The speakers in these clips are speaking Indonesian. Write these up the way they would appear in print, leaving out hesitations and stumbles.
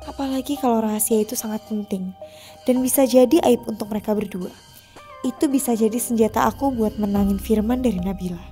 Apalagi kalau rahasia itu sangat penting dan bisa jadi aib untuk mereka berdua. Itu bisa jadi senjata aku buat menangin Firman dari Nabila.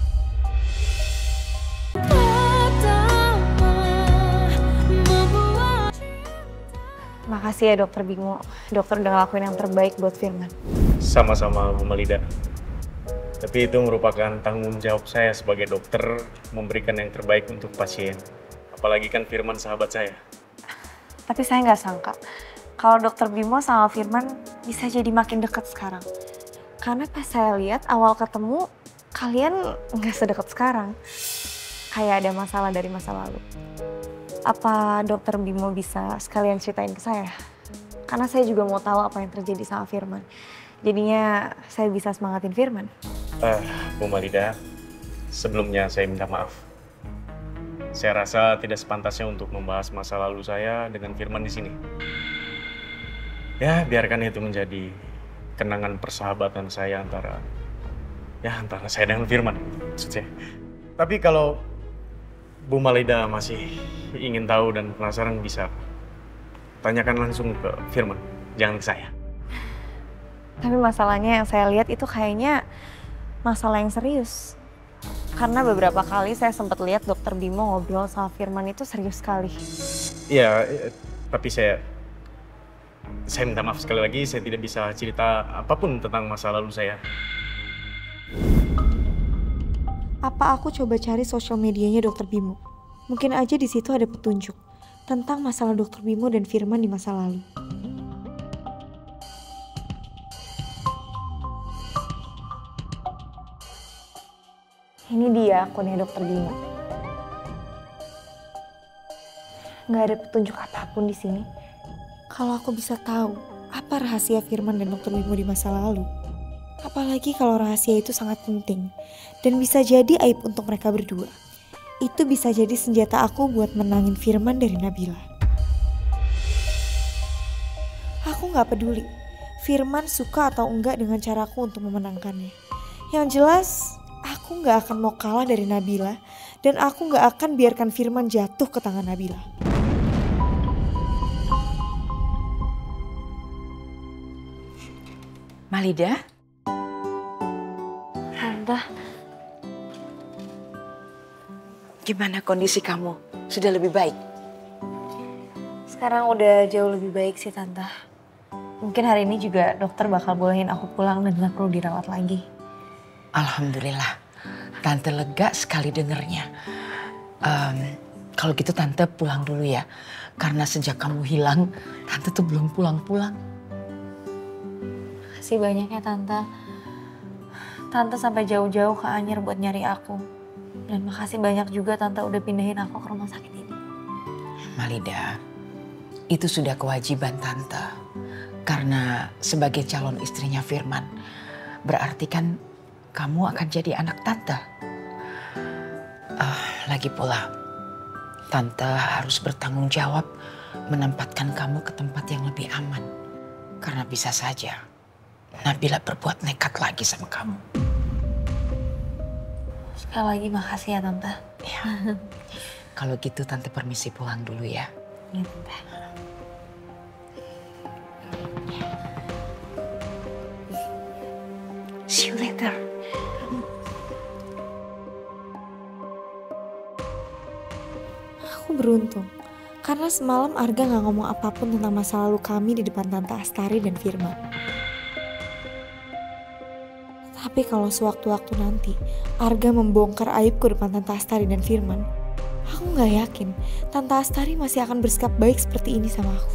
Makasih ya Dokter Bimo. Dokter udah ngelakuin yang terbaik buat Firman. Sama-sama Bu Malida. Tapi itu merupakan tanggung jawab saya sebagai dokter memberikan yang terbaik untuk pasien. Apalagi kan Firman sahabat saya. Tapi saya nggak sangka kalau Dokter Bimo sama Firman bisa jadi makin dekat sekarang. Karena pas saya lihat awal ketemu kalian nggak sedekat sekarang. Kayak ada masalah dari masa lalu. Apa Dokter Bimo bisa sekalian ceritain ke saya? Karena saya juga mau tahu apa yang terjadi sama Firman. Jadinya saya bisa semangatin Firman. Bu Malida, sebelumnya saya minta maaf. Saya rasa tidak sepantasnya untuk membahas masa lalu saya dengan Firman di sini. Ya, biarkan itu menjadi kenangan persahabatan saya antara saya dengan Firman, maksud saya. Tapi kalau Bu Malida masih ingin tahu dan penasaran, bisa tanyakan langsung ke Firman, jangan ke saya. Tapi masalahnya yang saya lihat itu kayaknya masalah yang serius. Karena beberapa kali saya sempat lihat Dokter Bimo ngobrol sama Firman itu serius sekali. Iya, tapi saya minta maaf sekali lagi, saya tidak bisa cerita apapun tentang masa lalu saya. Apa aku coba cari sosial medianya Dokter Bimo? Mungkin aja di situ ada petunjuk tentang masalah Dokter Bimo dan Firman di masa lalu. Ini dia akunnya Dokter Bimo. Nggak ada petunjuk apapun di sini. Kalau aku bisa tahu apa rahasia Firman dan Dokter Bimo di masa lalu. Apalagi kalau rahasia itu sangat penting dan bisa jadi aib untuk mereka berdua. Itu bisa jadi senjata aku buat menangin Firman dari Nabila. Aku nggak peduli Firman suka atau enggak dengan caraku untuk memenangkannya. Yang jelas, aku nggak akan mau kalah dari Nabila dan aku nggak akan biarkan Firman jatuh ke tangan Nabila. Malida? Tante, Gimana kondisi kamu? Sudah lebih baik? sekarang udah jauh lebih baik sih Tante. Mungkin hari ini juga dokter bakal bolehin aku pulang dan gak perlu dirawat lagi. Alhamdulillah. Tante lega sekali dengernya. Kalau gitu Tante pulang dulu ya. Karena sejak kamu hilang, Tante tuh belum pulang-pulang. Makasih banyak ya Tante. Tante sampai jauh-jauh ke Anyer buat nyari aku. Dan makasih banyak juga Tante udah pindahin aku ke rumah sakit ini. Malida, itu sudah kewajiban Tante. Karena sebagai calon istrinya Firman, berarti kan kamu akan jadi anak Tante. Lagi pula, Tante harus bertanggung jawab menempatkan kamu ke tempat yang lebih aman. Karena bisa saja Nabila berbuat nekat lagi sama kamu. Sekali lagi makasih ya Tante. Ya. Kalau gitu Tante permisi pulang dulu ya. Iya Tante. See you later. Aku beruntung. Karena semalam Arga gak ngomong apapun tentang masa lalu kami di depan Tante Astari dan Firman. Tapi kalau sewaktu-waktu nanti Arga membongkar aibku depan Tante Astari dan Firman, aku gak yakin Tante Astari masih akan bersikap baik seperti ini sama aku.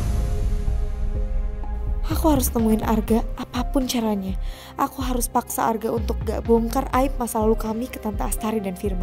Aku harus temuin Arga apapun caranya. Aku harus paksa Arga untuk gak bongkar aib masa lalu kami ke Tante Astari dan Firman.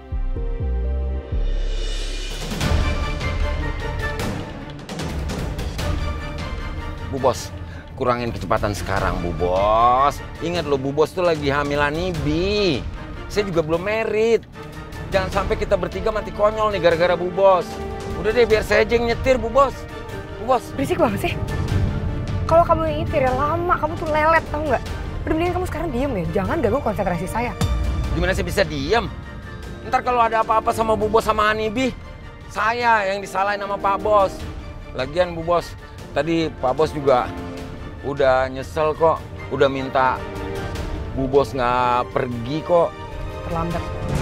Bu Bos, kurangin kecepatan sekarang Bu Bos. Ingat loh Bu Bos tuh lagi hamilan Nibi. Saya juga belum merit. Jangan sampai kita bertiga mati konyol nih gara-gara Bu Bos. Udah deh biar saya aja yang nyetir Bu Bos. Bu Bos. Berisik banget sih. Kalau kamu yang nyetir ya lama, kamu tuh lelet tau nggak? Udah mendingan kamu sekarang diem ya, jangan ganggu konsentrasi saya. Gimana saya bisa diem? Ntar kalau ada apa-apa sama Bu Bos sama Hanibi, saya yang disalahin sama Pak Bos. Lagian Bu Bos, tadi Pak Bos juga udah nyesel kok. Udah minta Bu Bos nggak pergi kok. Terlambat.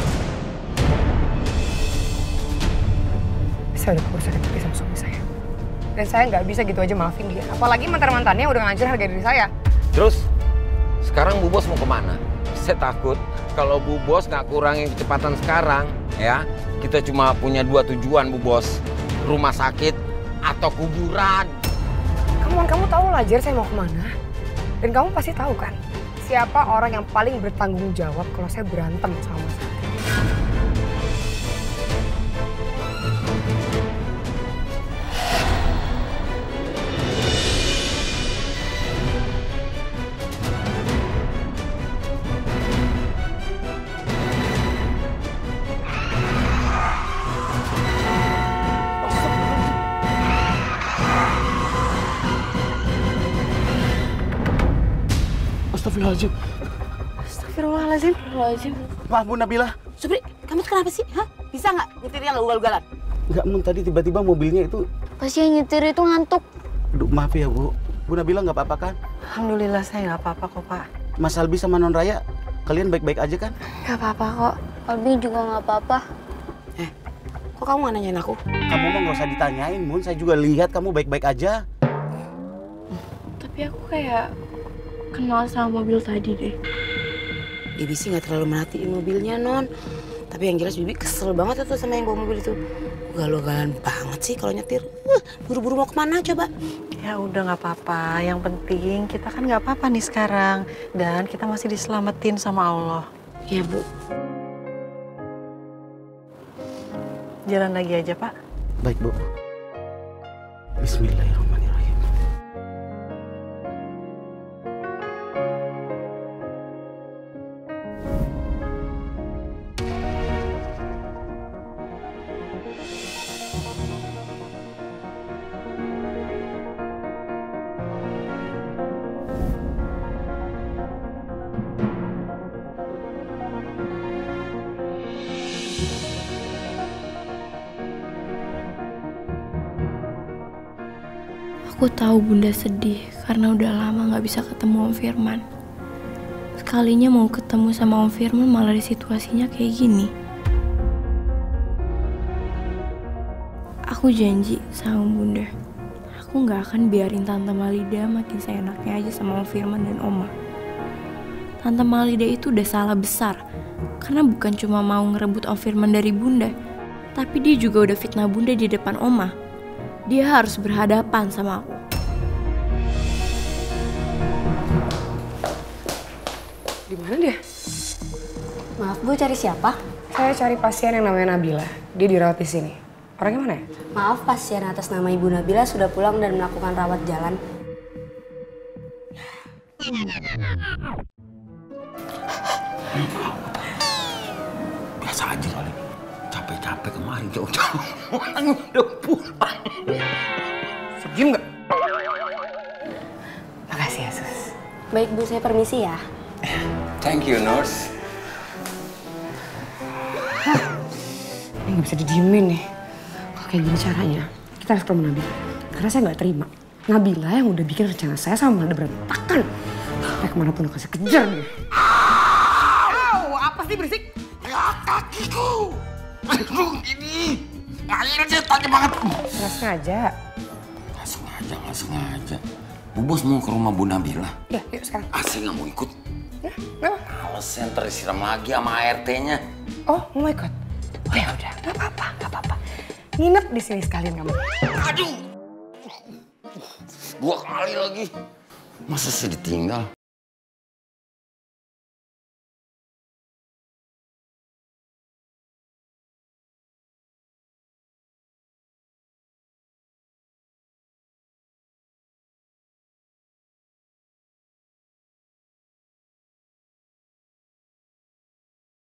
Saya udah berusaha pergi sama suami saya. Dan saya nggak bisa gitu aja maafin dia. Apalagi mantan-mantannya udah ngancur harga diri saya. Terus sekarang Bu Bos mau kemana? Saya takut kalau Bu Bos nggak kurangin kecepatan sekarang, ya kita cuma punya 2 tujuan Bu Bos, rumah sakit atau kuburan. Kamu tahu lah Jer saya mau kemana. Dan kamu pasti tahu kan siapa orang yang paling bertanggung jawab kalau saya berantem sama Mas Sakti. Astagfirullahaladzim. Astagfirullahaladzim. Maaf Bu Nabila. Supri, kamu kenapa sih? Hah? Bisa nggak nyetirnya lo ugal-ugalan? Enggak, Mun, tadi tiba-tiba mobilnya itu... Pasti yang nyetir itu ngantuk. Aduh, maaf ya Bu. Bu Nabila nggak apa-apa kan? Alhamdulillah saya nggak apa-apa kok Pak. Mas Albi sama Non Raya, kalian baik-baik aja kan? Gak apa-apa kok. Albi juga gak apa-apa. Kok kamu nggak nanyain aku? Kamu mah nggak usah ditanyain, Mun. Saya juga lihat kamu baik-baik aja. Tapi aku kayak kenal sama mobil tadi deh. Bibi sih nggak terlalu merhatiin mobilnya, Non. Tapi yang jelas Bibi kesel banget tuh sama yang bawa mobil itu. Ugal-ugalan banget sih kalau nyetir. Buru-buru mau kemana coba? Ya udah nggak apa-apa. Yang penting kita kan nggak apa-apa nih sekarang. Dan kita masih diselamatin sama Allah. Iya, Bu. Jalan lagi aja, Pak. Baik, Bu. Bismillahirrahmanirrahim. Aku tahu Bunda sedih karena udah lama gak bisa ketemu Om Firman. Sekalinya mau ketemu sama Om Firman malah di situasinya kayak gini. Aku janji sama Bunda, aku gak akan biarin Tante Malida makin seenaknya aja sama Om Firman dan Oma. Tante Malida itu udah salah besar, karena bukan cuma mau ngerebut Om Firman dari Bunda, tapi dia juga udah fitnah Bunda di depan Oma. Dia harus berhadapan sama aku. Di mana dia? Maaf Bu, cari siapa? Saya cari pasien yang namanya Nabila. Dia dirawat di sini. Orangnya mana ya? Maaf, pasien atas nama Ibu Nabila sudah pulang dan melakukan rawat jalan. Biasa aja kali. Capek-capek kemarin jauh-jauh. Udah pulang. Sejem nggak? Makasih ya, Sus. Baik Bu, saya permisi ya. Thank you, nurse. Ini nggak bisa didiemin nih. Kalau kayak gini caranya, kita harus ke rumah Nabila. Karena saya nggak terima. Nabila yang udah bikin rencana saya sama Malda berantakan. Sampai kemanapun akan saya kejar dia. Apa sih berisik? Ya, kakiku. Aduh, ini. Akhirnya tadi banget. Nggak sengaja. Nggak sengaja. Bu Bos mau ke rumah Bu Nabila. Ya, yuk sekarang. Saya nggak mau ikut. Ya, kenapa? Alasan tersiram lagi sama ART-nya. Oh, mau ikut? Oh ya udah, nggak apa-apa. Nginep di sini sekalian kamu. Aduh. 2 kali lagi. Masa saya ditinggal?